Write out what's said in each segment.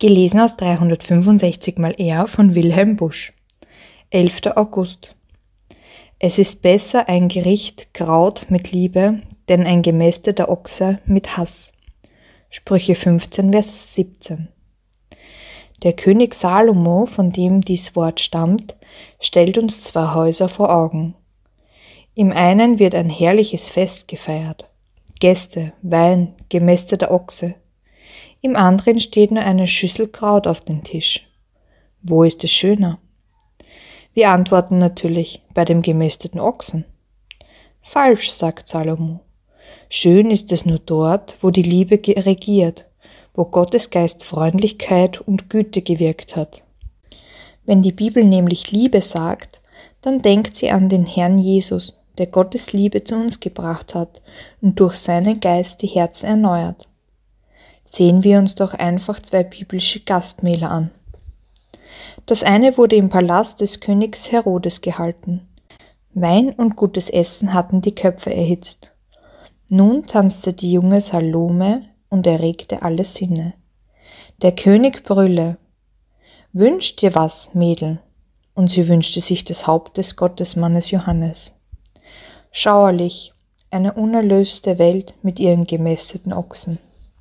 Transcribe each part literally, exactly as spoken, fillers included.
Gelesen aus dreihundertfünfundsechzig mal R von Wilhelm Busch. elfter August. Es ist besser ein Gericht Kraut mit Liebe, denn ein gemästeter Ochse mit Hass. Sprüche fünfzehn, Vers siebzehn. Der König Salomo, von dem dies Wort stammt, stellt uns zwei Häuser vor Augen. Im einen wird ein herrliches Fest gefeiert. Gäste, Wein, gemästeter Ochse. Im anderen steht nur eine Schüssel Kraut auf dem Tisch. Wo ist es schöner? Wir antworten natürlich, bei dem gemästeten Ochsen. Falsch, sagt Salomo. Schön ist es nur dort, wo die Liebe regiert, wo Gottes Geist Freundlichkeit und Güte gewirkt hat. Wenn die Bibel nämlich Liebe sagt, dann denkt sie an den Herrn Jesus, der Gottes Liebe zu uns gebracht hat und durch seinen Geist die Herzen erneuert. Sehen wir uns doch einfach zwei biblische Gastmähler an. Das eine wurde im Palast des Königs Herodes gehalten. Wein und gutes Essen hatten die Köpfe erhitzt. Nun tanzte die junge Salome und erregte alle Sinne. Der König brülle: Wünscht dir was, Mädel? Und sie wünschte sich das Haupt des Gottesmannes Johannes. Schauerlich, eine unerlöste Welt mit ihren gemästeten Ochsen.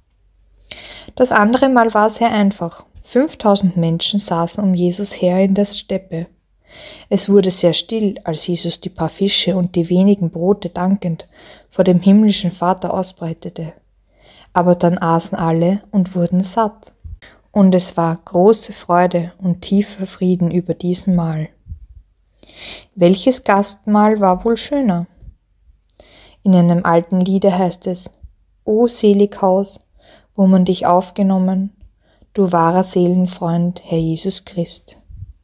Das andere Mal war sehr einfach. Fünftausend Menschen saßen um Jesus her in der Steppe. Es wurde sehr still, als Jesus die paar Fische und die wenigen Brote dankend vor dem himmlischen Vater ausbreitete. Aber dann aßen alle und wurden satt. Und es war große Freude und tiefer Frieden über diesen Mahl. Welches Gastmahl war wohl schöner? In einem alten Liede heißt es: O selig Haus, wo man dich aufgenommen, du wahrer Seelenfreund, Herr Jesus Christ.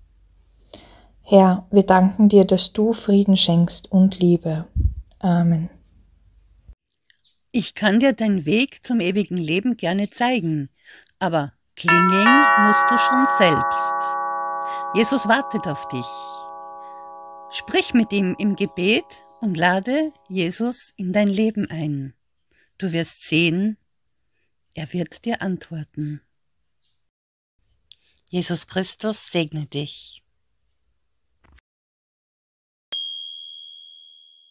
Herr, wir danken dir, dass du Frieden schenkst und Liebe. Amen. Ich kann dir den Weg zum ewigen Leben gerne zeigen, aber klingeln musst du schon selbst. Jesus wartet auf dich. Sprich mit ihm im Gebet und lade Jesus in dein Leben ein. Du wirst sehen, er wird dir antworten. Jesus Christus segne dich.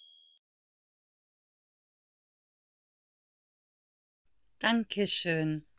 Dankeschön.